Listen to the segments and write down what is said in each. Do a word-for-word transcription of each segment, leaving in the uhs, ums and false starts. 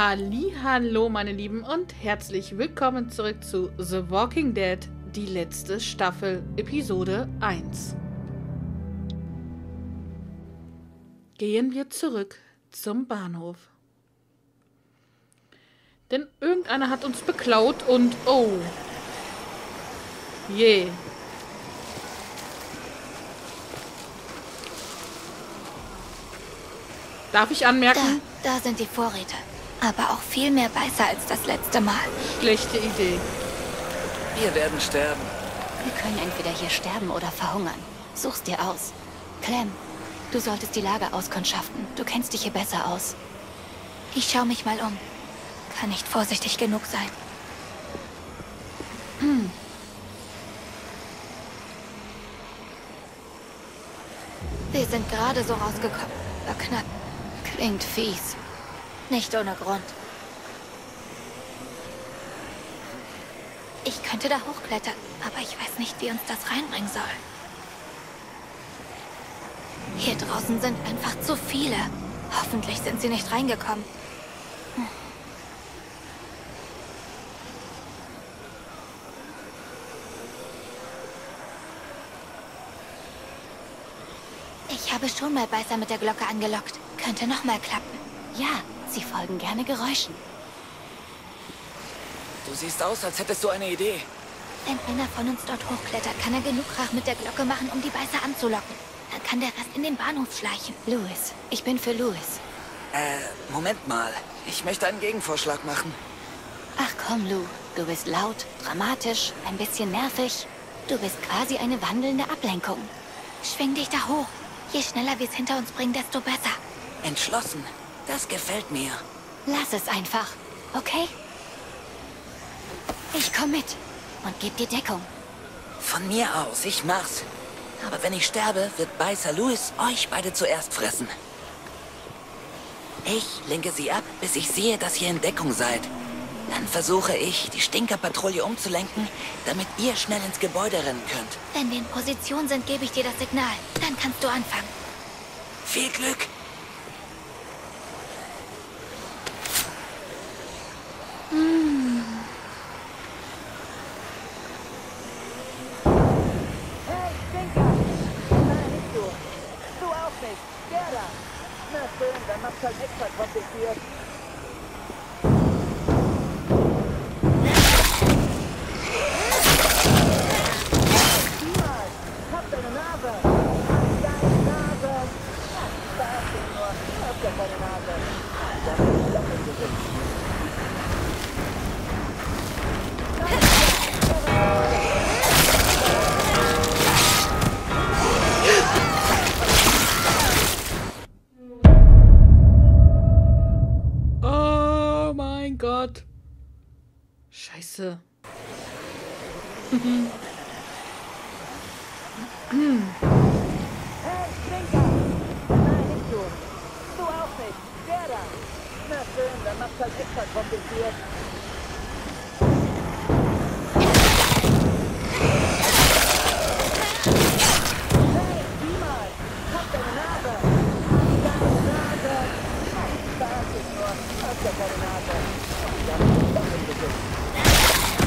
Hallihallo, meine Lieben, und herzlich willkommen zurück zu The Walking Dead, die letzte Staffel, Episode eins. Gehen wir zurück zum Bahnhof. Denn irgendeiner hat uns beklaut und... oh. Je. Darf ich anmerken? Da, da sind die Vorräte. Aber auch viel mehr Beißer als das letzte Mal. Schlechte Idee. Wir werden sterben. Wir können entweder hier sterben oder verhungern. Such's dir aus. Clem, du solltest die Lage auskundschaften. Du kennst dich hier besser aus. Ich schau mich mal um. Kann nicht vorsichtig genug sein. Hm. Wir sind gerade so rausgekommen. War knapp. Klingt fies. Nicht ohne Grund. Ich könnte da hochklettern, aber ich weiß nicht, wie uns das reinbringen soll. Hier draußen sind einfach zu viele. Hoffentlich sind sie nicht reingekommen. Hm. Ich habe schon mal Beißer mit der Glocke angelockt. Könnte noch mal klappen. Ja, sie folgen gerne Geräuschen. Du siehst aus, als hättest du eine Idee. Wenn einer von uns dort hochklettert, kann er genug Krach mit der Glocke machen, um die Beißer anzulocken. Dann kann der Rest in den Bahnhof schleichen. Louis, ich bin für Louis. Äh, Moment mal. Ich möchte einen Gegenvorschlag machen. Ach komm, Lou. Du bist laut, dramatisch, ein bisschen nervig. Du bist quasi eine wandelnde Ablenkung. Schwing dich da hoch. Je schneller wir es hinter uns bringen, desto besser. Entschlossen. Das gefällt mir. Lass es einfach, okay? Ich komm mit und geb dir Deckung. Von mir aus, ich mach's. Aber wenn ich sterbe, wird Beißer Louis euch beide zuerst fressen. Ich lenke sie ab, bis ich sehe, dass ihr in Deckung seid. Dann versuche ich, die Stinkerpatrouille umzulenken, damit ihr schnell ins Gebäude rennen könnt. Wenn wir in Position sind, gebe ich dir das Signal. Dann kannst du anfangen. Viel Glück! Mm. Hey, Stinker! Nein, nicht du. Du auch nicht. Der da. Na schön, dann macht's halt extra kompliziert. Niemals! Hab deine Nase! Deine Nase! Ach, Spaß nur. Hab ja keine Nase. Das ist doppelt Gesicht. Oh mein Gott. Scheiße. Hey, Stinker! Nein, nicht du. Du auch nicht. Der da. Na schön, dann macht's halt extra kompliziert. Hey, niemals! Hab deine Nase! Deine Nase! Ach, Spaß nur. Hab ja keine Nase. Das ist doppelt Gesicht.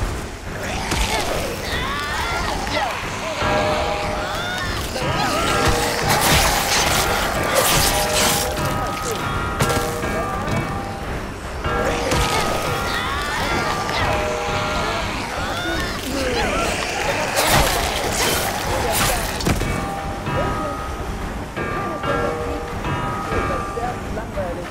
Langweilig.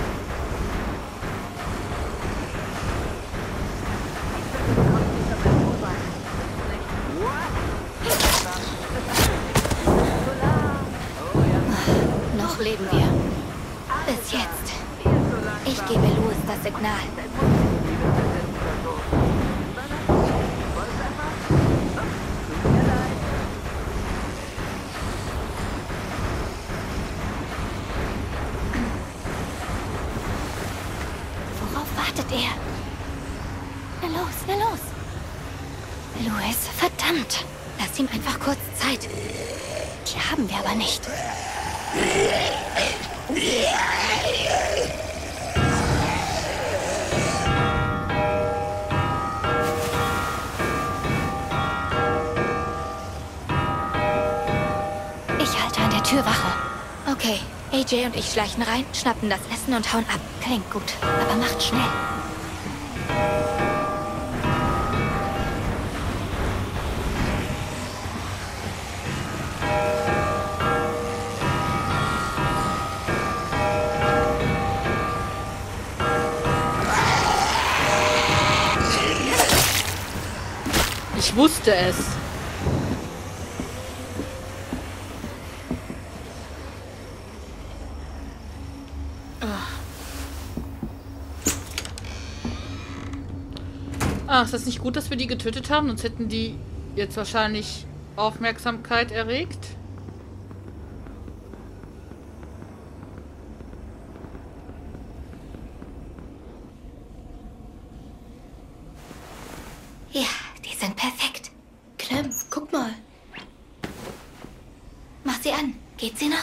Noch leben wir. Bis jetzt. Ich gebe Louis das Signal. Worauf wartet er? Na los, na los. Louis, verdammt. Lass ihm einfach kurz Zeit. Die haben wir aber nicht. der Tür Wache. Okay, A J und ich schleichen rein, schnappen das Essen und hauen ab. Klingt gut, aber macht schnell. Ich wusste es. Ah, ist das nicht gut, dass wir die getötet haben? Sonst hätten die jetzt wahrscheinlich Aufmerksamkeit erregt. Ja, die sind perfekt. Clem, guck mal. Mach sie an. Geht sie noch?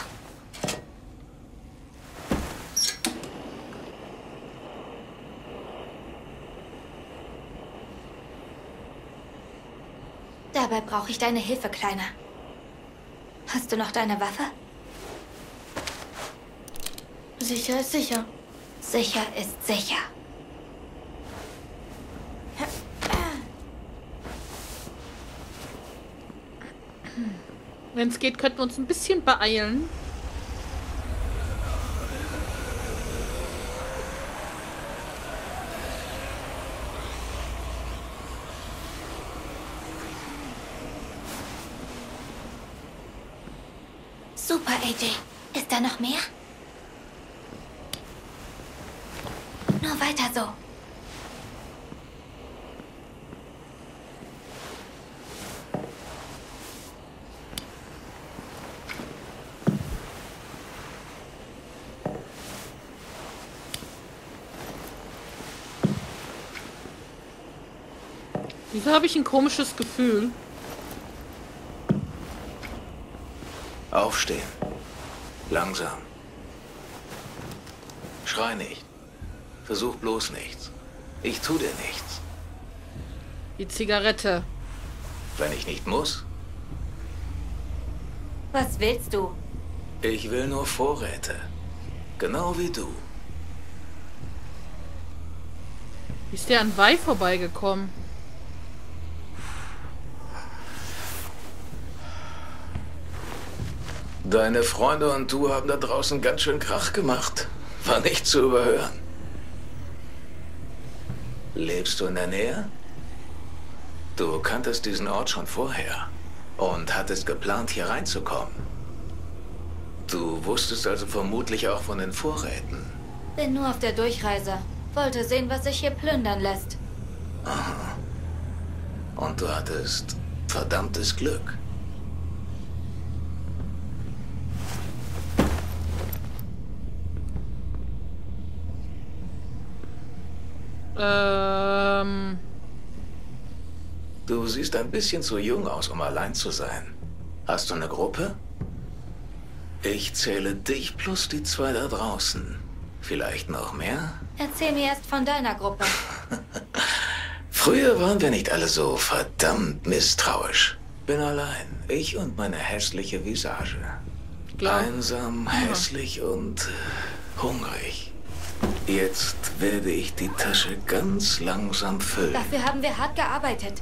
Dabei brauche ich deine Hilfe, Kleiner. Hast du noch deine Waffe? Sicher ist sicher. Sicher ist sicher. Wenn es geht, könnten wir uns ein bisschen beeilen. Super, A J. Ist da noch mehr? Nur weiter so. Wieso habe ich ein komisches Gefühl? Aufstehen. Langsam. Schrei nicht. Versuch bloß nichts. Ich tu dir nichts. Die Zigarette. Wenn ich nicht muss. Was willst du? Ich will nur Vorräte. Genau wie du. Wie ist der an Wei vorbeigekommen? Deine Freunde und du haben da draußen ganz schön Krach gemacht. War nicht zu überhören. Lebst du in der Nähe? Du kanntest diesen Ort schon vorher und hattest geplant, hier reinzukommen. Du wusstest also vermutlich auch von den Vorräten. Bin nur auf der Durchreise. Wollte sehen, was sich hier plündern lässt. Aha. Und du hattest verdammtes Glück. Ähm... Du siehst ein bisschen zu jung aus, um allein zu sein. Hast du eine Gruppe? Ich zähle dich plus die zwei da draußen. Vielleicht noch mehr? Erzähl mir erst von deiner Gruppe. Früher waren wir nicht alle so verdammt misstrauisch. Bin allein. Ich und meine hässliche Visage. Klar. Einsam, hässlich und äh, hungrig. Jetzt werde ich die Tasche ganz langsam füllen. Dafür haben wir hart gearbeitet.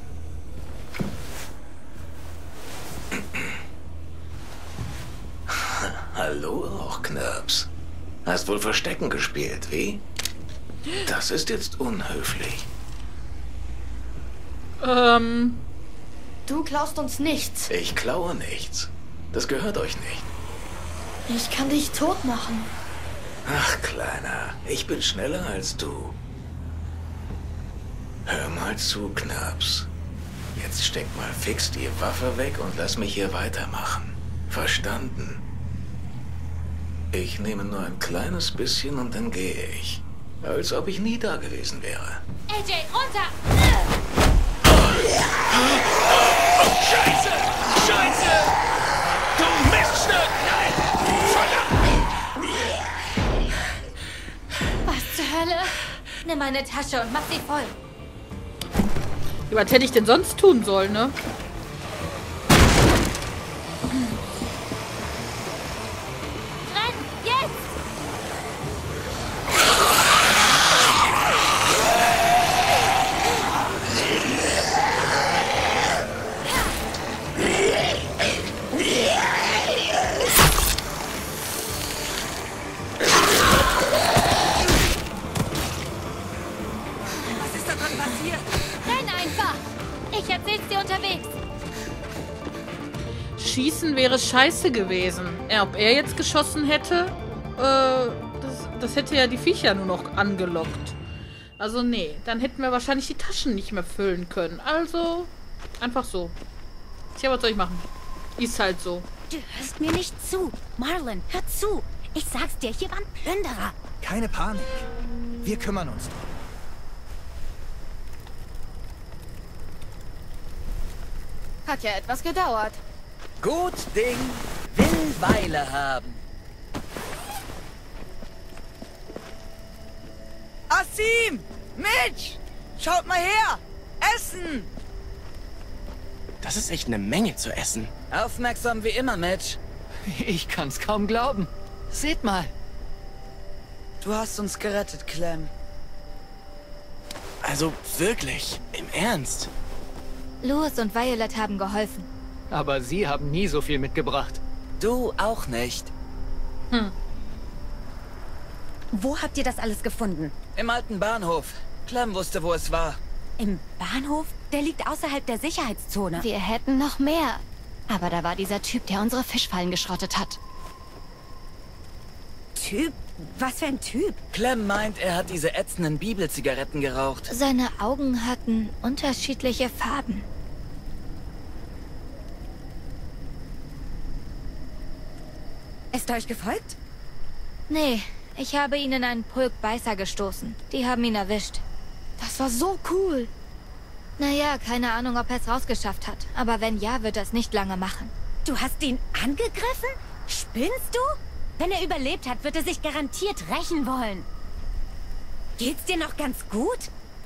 Hallo auch, Knirps. Hast wohl Verstecken gespielt, wie? Das ist jetzt unhöflich. Ähm... Du klaust uns nichts. Ich klaue nichts. Das gehört euch nicht. Ich kann dich tot machen. Ach, Kleiner, ich bin schneller als du. Hör mal zu, Knirps. Jetzt steck mal fix die Waffe weg und lass mich hier weitermachen. Verstanden? Ich nehme nur ein kleines bisschen und dann gehe ich. Als ob ich nie da gewesen wäre. A J, runter! Scheiße! Scheiße! Du Miststück! Nein! Verdammt! Was zur Hölle? Nimm meine Tasche und mach sie voll. Was hätte ich denn sonst tun sollen, ne? schießen wäre scheiße gewesen. Ja, ob er jetzt geschossen hätte, äh, das, das hätte ja die Viecher nur noch angelockt. Also nee, dann hätten wir wahrscheinlich die Taschen nicht mehr füllen können. Also, einfach so. Tja, was soll ich machen? Ist halt so. Du hörst mir nicht zu. Marlon, hör zu. Ich sag's dir, hier waren Plünderer. Keine Panik. Wir kümmern uns drum. Hat ja etwas gedauert. Gut Ding will Weile haben. Asim! Mitch! Schaut mal her! Essen! Das ist echt eine Menge zu essen. Aufmerksam wie immer, Mitch. Ich kann's kaum glauben. Seht mal. Du hast uns gerettet, Clem. Also wirklich, im Ernst. Louis und Violet haben geholfen. Aber sie haben nie so viel mitgebracht. Du auch nicht. Hm. Wo habt ihr das alles gefunden? Im alten Bahnhof. Clem wusste, wo es war. Im Bahnhof? Der liegt außerhalb der Sicherheitszone. Wir hätten noch mehr. Aber da war dieser Typ, der unsere Fischfallen geschrottet hat. Typ? Was für ein Typ? Clem meint, er hat diese ätzenden Bibelzigaretten geraucht. Seine Augen hatten unterschiedliche Farben. Ist er euch gefolgt? Nee, ich habe ihn in einen Pulk Beißer gestoßen. Die haben ihn erwischt. Das war so cool. Naja, keine Ahnung, ob er es rausgeschafft hat. Aber wenn ja, wird er es nicht lange machen. Du hast ihn angegriffen? Spinnst du? Wenn er überlebt hat, wird er sich garantiert rächen wollen. Geht's dir noch ganz gut?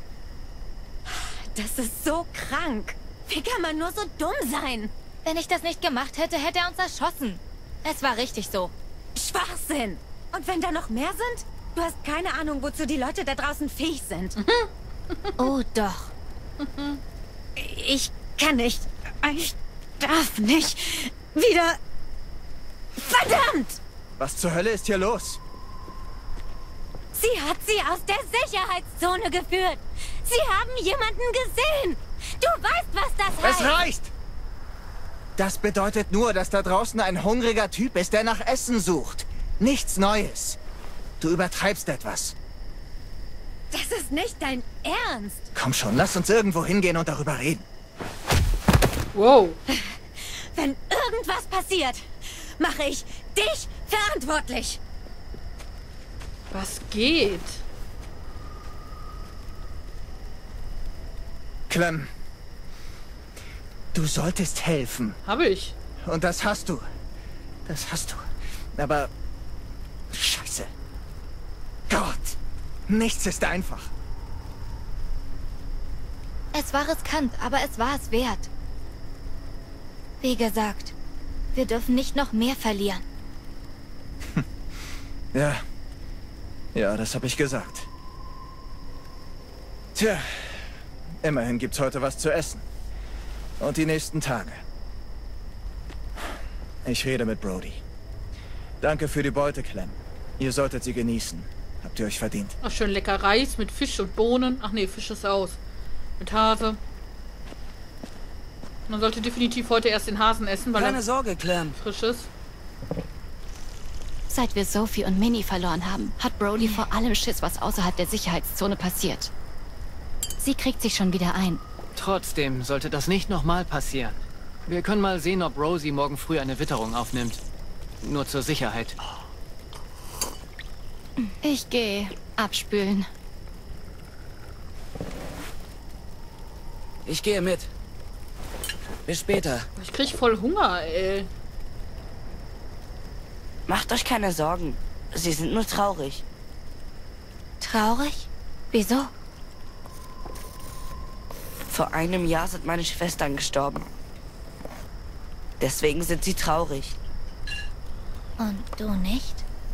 Das ist so krank. Wie kann man nur so dumm sein? Wenn ich das nicht gemacht hätte, hätte er uns erschossen. Es war richtig so. Schwachsinn! Und wenn da noch mehr sind? Du hast keine Ahnung, wozu die Leute da draußen fähig sind. Oh, doch. Ich kann nicht. Ich darf nicht. Wieder... Verdammt! Was zur Hölle ist hier los? Sie hat sie aus der Sicherheitszone geführt. Sie haben jemanden gesehen. Du weißt, was das heißt. Es reicht! Das bedeutet nur, dass da draußen ein hungriger Typ ist, der nach Essen sucht. Nichts Neues. Du übertreibst etwas. Das ist nicht dein Ernst. Komm schon, lass uns irgendwo hingehen und darüber reden. Wow. Wenn irgendwas passiert, mache ich dich verantwortlich. Was geht? Clem, du solltest helfen. Habe ich. Und das hast du. Das hast du. Aber... Scheiße. Gott. Nichts ist einfach. Es war riskant, aber es war es wert. Wie gesagt, wir dürfen nicht noch mehr verlieren. Ja. Ja, das habe ich gesagt. Tja. Immerhin gibt's heute was zu essen. Und die nächsten Tage. Ich rede mit Brody. Danke für die Beute, Clem. Ihr solltet sie genießen. Habt ihr euch verdient. Ach, schön lecker Reis mit Fisch und Bohnen. Ach nee, Fisch ist aus. Mit Hase. Man sollte definitiv heute erst den Hasen essen, weil Keine er Sorge, Clem. frisch ist. Seit wir Sophie und Minnie verloren haben, hat Brody vor allem Schiss, was außerhalb der Sicherheitszone passiert. Sie kriegt sich schon wieder ein. Trotzdem sollte das nicht nochmal passieren. Wir können mal sehen, ob Rosie morgen früh eine Witterung aufnimmt. Nur zur Sicherheit. Ich gehe abspülen. Ich gehe mit. Bis später. Ich krieg voll Hunger, ey. Macht euch keine Sorgen. Sie sind nur traurig. Traurig? Wieso? Vor einem Jahr sind meine Schwestern gestorben. Deswegen sind sie traurig. Und du nicht?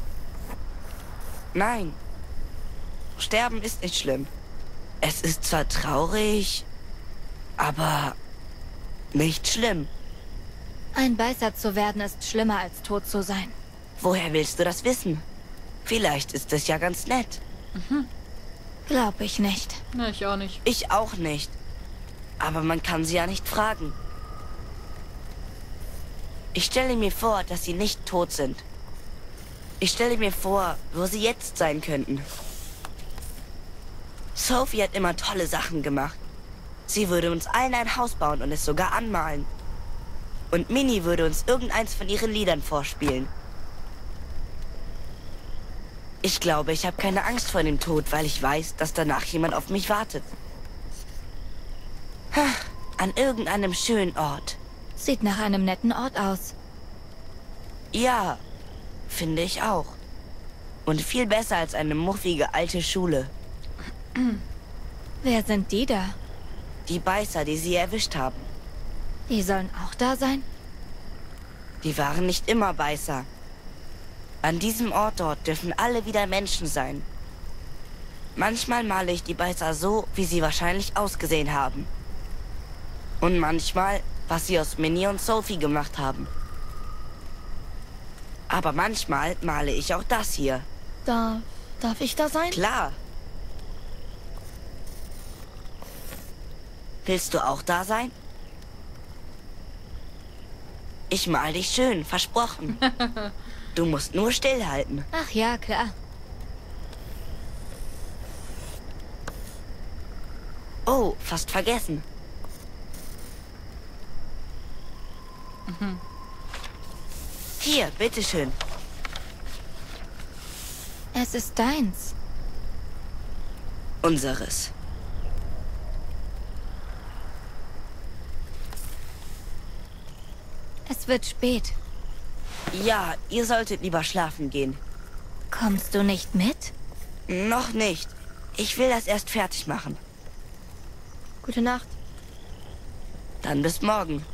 Nein. Sterben ist nicht schlimm. Es ist zwar traurig, aber nicht schlimm. Ein Beißer zu werden ist schlimmer als tot zu sein. Woher willst du das wissen? Vielleicht ist es ja ganz nett. Mhm. Glaub ich nicht. Na, ich auch nicht. Ich auch nicht. Aber man kann sie ja nicht fragen. Ich stelle mir vor, dass sie nicht tot sind. Ich stelle mir vor, wo sie jetzt sein könnten. Sophie hat immer tolle Sachen gemacht. Sie würde uns allen ein Haus bauen und es sogar anmalen. Und Minnie würde uns irgendeins von ihren Liedern vorspielen. Ich glaube, ich habe keine Angst vor dem Tod, weil ich weiß, dass danach jemand auf mich wartet. An irgendeinem schönen Ort. Sieht nach einem netten Ort aus. Ja, finde ich auch. Und viel besser als eine muffige alte Schule. Wer sind die da? Die Beißer, die sie erwischt haben. Die sollen auch da sein? Die waren nicht immer Beißer. An diesem Ort dort dürfen alle wieder Menschen sein. Manchmal male ich die Beißer so, wie sie wahrscheinlich ausgesehen haben. Und manchmal, was sie aus Minnie und Sophie gemacht haben. Aber manchmal male ich auch das hier. Da, darf ich da sein? Klar. Willst du auch da sein? Ich mal dich schön, versprochen. Du musst nur stillhalten. Ach ja, klar. Oh, fast vergessen. Mhm. Hier, bitteschön. Es ist deins. Unseres. Es wird spät. Ja, ihr solltet lieber schlafen gehen. Kommst du nicht mit? Noch nicht. Ich will das erst fertig machen. Gute Nacht. Dann bis morgen.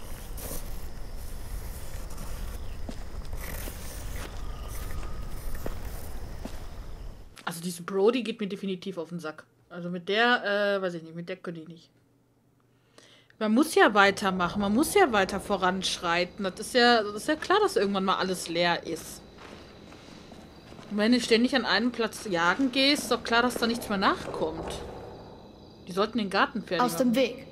Also diese Brody geht mir definitiv auf den Sack. Also mit der, äh, weiß ich nicht, mit der könnte ich nicht. Man muss ja weitermachen, man muss ja weiter voranschreiten. Das ist ja, das ist ja klar, dass irgendwann mal alles leer ist. Und wenn du ständig an einem Platz jagen gehst, ist doch klar, dass da nichts mehr nachkommt. Die sollten den Garten fertig Aus dem machen. Weg.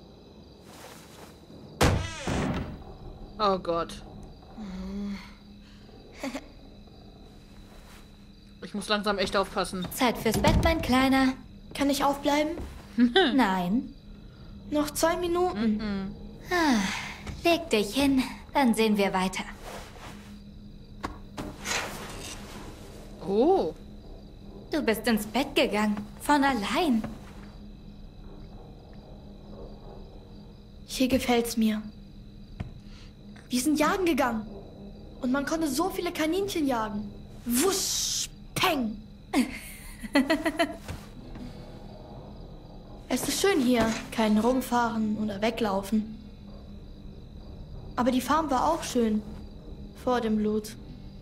Oh Gott. Ich muss langsam echt aufpassen. Zeit fürs Bett, mein Kleiner. Kann ich aufbleiben? Nein. Noch zwei Minuten. Mhm. Ah, leg dich hin, dann sehen wir weiter. Oh. Du bist ins Bett gegangen. Von allein. Hier gefällt's mir. Wir sind jagen gegangen. Und man konnte so viele Kaninchen jagen. Wusch, peng. Es ist schön hier. Kein Rumfahren oder Weglaufen. Aber die Farm war auch schön. Vor dem Blut.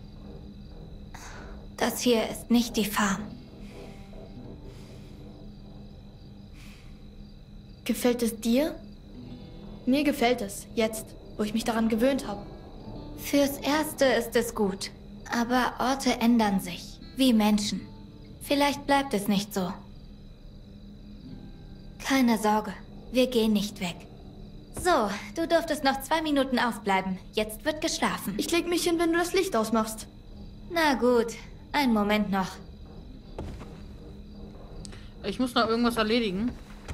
Das hier ist nicht die Farm. Gefällt es dir? Mir gefällt es, jetzt, wo ich mich daran gewöhnt habe. Fürs Erste ist es gut. Aber Orte ändern sich. Wie Menschen. Vielleicht bleibt es nicht so. Keine Sorge, wir gehen nicht weg. So, du durftest noch zwei Minuten aufbleiben. Jetzt wird geschlafen. Ich leg mich hin, wenn du das Licht ausmachst. Na gut, einen Moment noch. Ich muss noch irgendwas erledigen.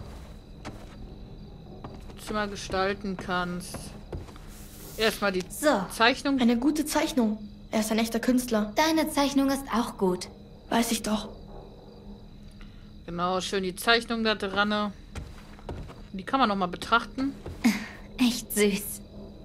Zimmer gestalten kannst. Erstmal die So. Zeichnung. Eine gute Zeichnung. Er ist ein echter Künstler. Deine Zeichnung ist auch gut. Weiß ich doch. Genau, schön die Zeichnung da dran. Die kann man noch mal betrachten. Echt süß.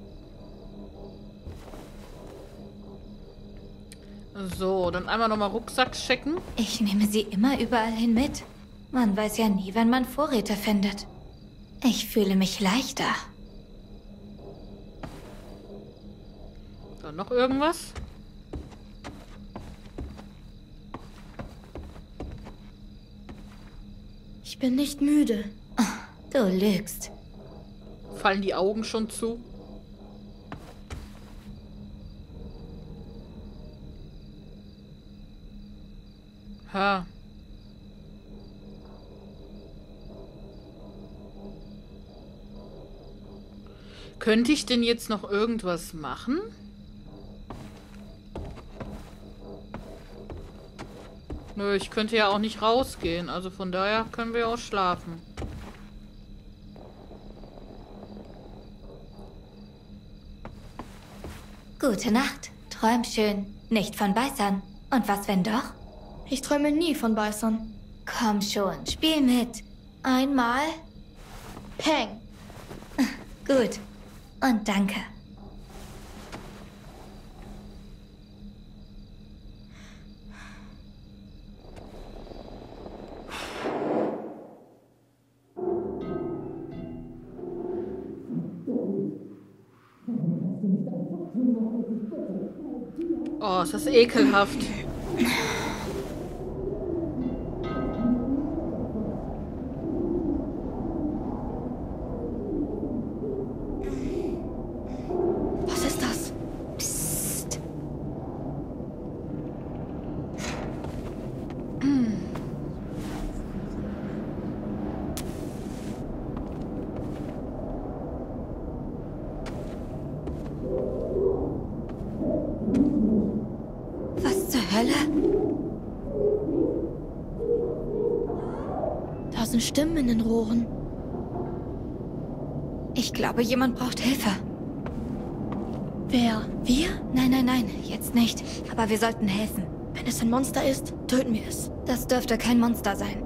So, dann einmal noch mal Rucksack checken. Ich nehme sie immer überall hin mit. Man weiß ja nie, wenn man Vorräte findet. Ich fühle mich leichter. So, noch irgendwas? Ich bin nicht müde. Du lügst. Fallen die Augen schon zu? Ha. Könnte ich denn jetzt noch irgendwas machen? Nö, ich könnte ja auch nicht rausgehen. Also von daher können wir auch schlafen. Gute Nacht. Träum schön. Nicht von Beißern. Und was, wenn doch? Ich träume nie von Beißern. Komm schon, spiel mit. Einmal. Peng. Gut. Und danke. Oh, ist das ekelhaft. Was ist das? Psst. Was zur Hölle? Da sind Stimmen in den Rohren. Ich glaube, jemand braucht Hilfe. Wer? Wir? Nein, nein, nein, jetzt nicht. Aber wir sollten helfen. Wenn es ein Monster ist, töten wir es. Das dürfte kein Monster sein.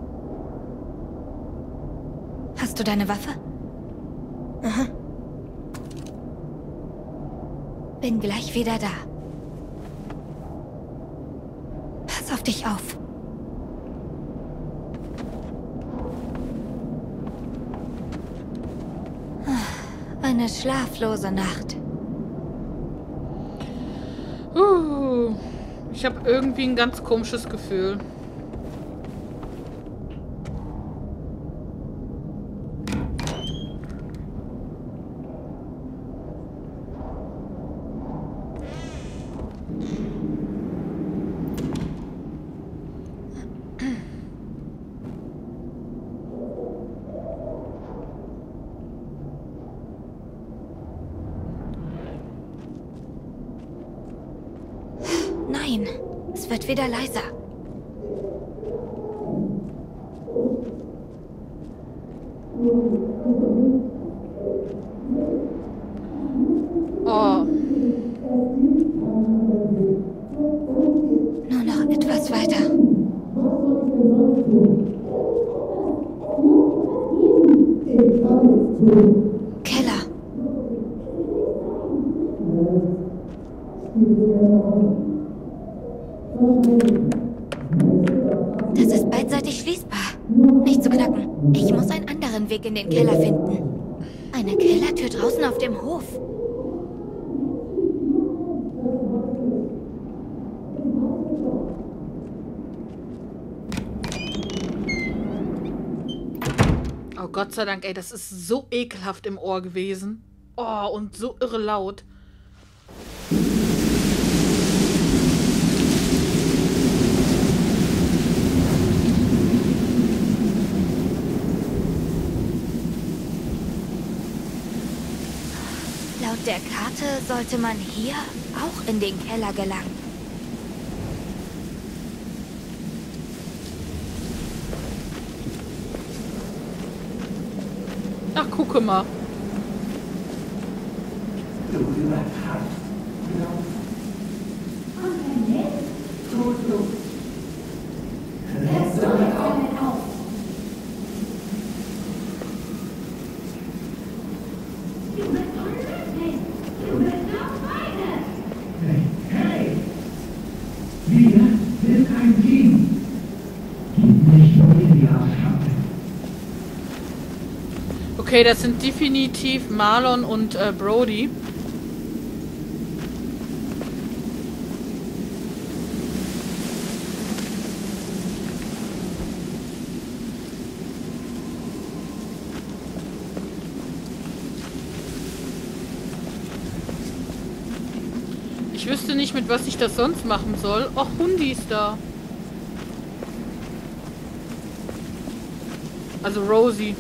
Hast du deine Waffe? Aha. Bin gleich wieder da. Pass auf dich auf. Eine schlaflose Nacht. Uh, ich habe irgendwie ein ganz komisches Gefühl. Nein, es wird wieder leiser. Oh. Nur noch etwas weiter. Keller. Das ist beidseitig schließbar. Nicht zu knacken. Ich muss einen anderen Weg in den Keller finden. Eine Kellertür draußen auf dem Hof. Oh Gott sei Dank, ey, das ist so ekelhaft im Ohr gewesen. Oh, und so irre laut. Laut der Karte sollte man hier auch in den Keller gelangen. Ach, gucke mal. Okay, das sind definitiv Marlon und äh, Brody. Ich wüsste nicht, mit was ich das sonst machen soll. Och, Hundi ist da. Also Rosie.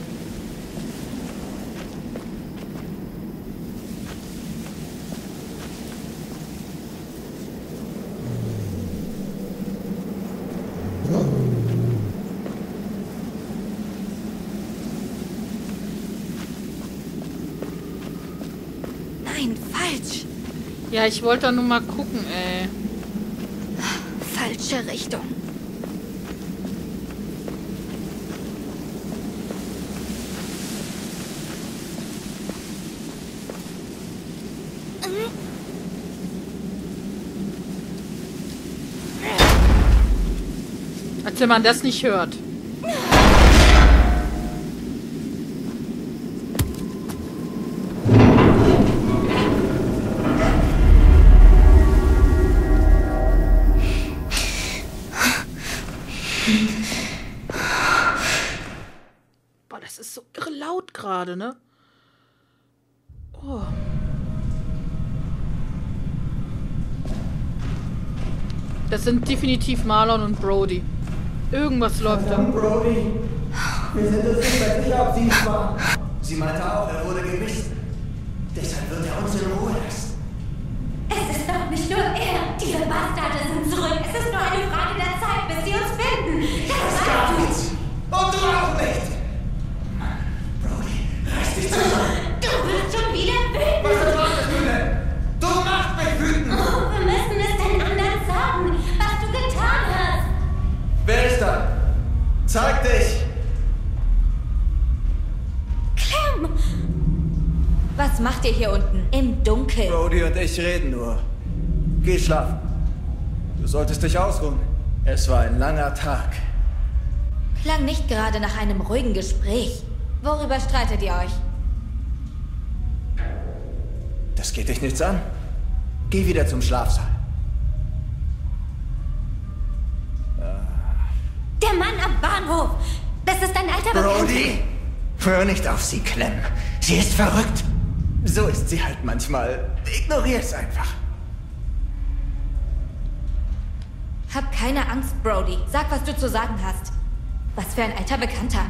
Nein, falsch. Ja, ich wollte nur mal gucken, ey. Falsche Richtung. Als wenn man das nicht hört. Boah, das ist so irre laut gerade, ne? Oh. Das sind definitiv Marlon und Brody. Irgendwas läuft da. Brody. Wir sind uns nicht mehr sicher, ob sie es war. Sie meinte auch, er wurde gebissen. Deshalb wird er uns in Ruhe lassen. Es ist doch nicht nur er. Diese Bastarde sind zurück. Es ist nur eine Frage der Zeit, bis sie uns finden. Das Gar nichts. Und du auch nicht. Brody, reiß dich zusammen. Du wirst schon wieder wütend. Was machst du denn? Du machst mich wütend. Oh, wir müssen es den anderen sagen, was du getan hast. Wer ist da? Zeig dich! Clem! Was macht ihr hier unten? Im Dunkeln. Brody und ich reden nur. Geh schlafen. Du solltest dich ausruhen. Es war ein langer Tag. Klang nicht gerade nach einem ruhigen Gespräch. Worüber streitet ihr euch? Das geht dich nichts an. Geh wieder zum Schlafsaal. Der Mann am Bahnhof! Das ist ein alter Bekannter. Brody! Hör nicht auf sie, Clem. Sie ist verrückt. So ist sie halt manchmal. Ignorier es einfach. Hab keine Angst, Brody. Sag, was du zu sagen hast. Was für ein alter Bekannter.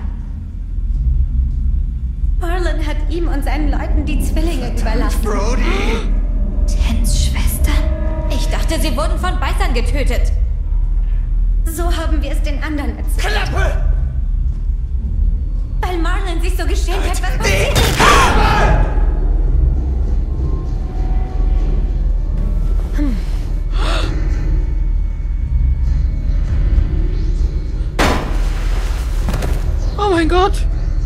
Marlon hat ihm und seinen Leuten die Zwillinge überlassen. Brody! Tens Schwestern? Ich dachte, sie wurden von Beißern getötet. So haben wir es den anderen erzählt. Klappe! Weil Marlon sich so geschämt hat, was passiert. Hm. Oh mein Gott!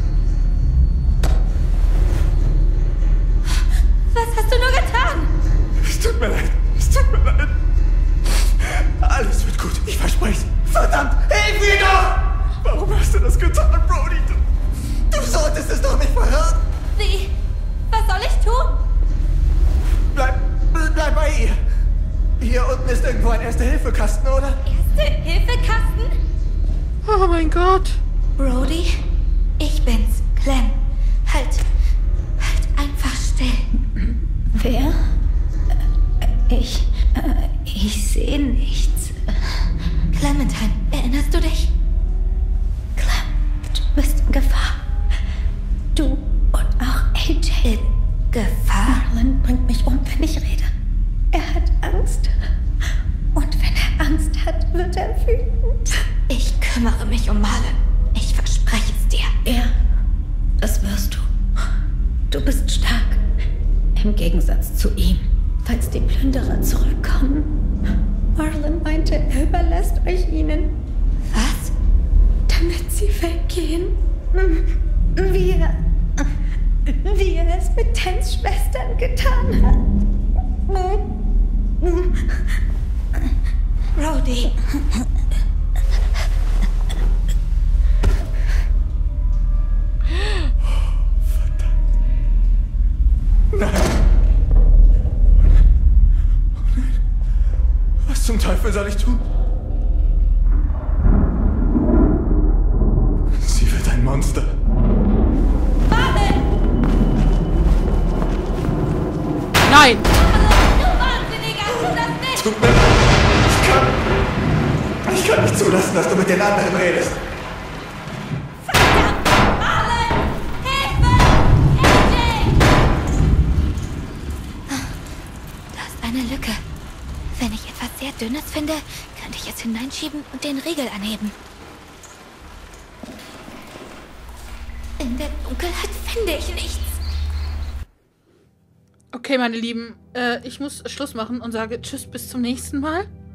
Was hast du nur getan? Es tut mir leid. Es tut mir leid. Alles wird gut. Ich verspreche es. Verdammt! Hilf mir doch! Warum hast du das getan, Brody? Du, du solltest es doch nicht verraten. Wie? Was soll ich tun? Bleib, bleib bei ihr. Hier unten ist irgendwo ein Erste-Hilfe-Kasten, oder? Erste-Hilfe-Kasten? Oh mein Gott! Brody, ich bin's, Clem. Halt, halt einfach still. Wer? Ich, ich sehe nichts. Clementine, erinnerst du dich? Clem, du bist in Gefahr. Du und auch A J. In Gefahr? Marlon bringt mich um, wenn ich rede. Er hat Angst. Und wenn er Angst hat, wird er wütend. Ich kümmere mich um Marlon. Ich verspreche es dir. Ja, das wirst du. Du bist stark. Im Gegensatz zu ihm. Falls die Plünderer zurückkommen. Marlon meinte, er überlässt euch ihnen. Was? Damit sie weggehen. Wie er... Wie er es mit Tens Schwestern getan hat. Brody. Nein. Was zum Teufel soll ich tun? Sie wird ein Monster. Nein! Du Wahnsinniger, tu das nicht! Tut mir leid. Ich kann... Ich kann nicht zulassen, dass du mit den anderen redest. Verdammt! Marlon! Hilfe! A J! Da ist eine Lücke. Wenn ich etwas sehr etwas Dünnes finde, könnte ich es hineinschieben und den Riegel anheben. In der Dunkelheit finde ich nichts. Okay, meine Lieben, äh, ich muss Schluss machen und sage Tschüss, bis zum nächsten Mal.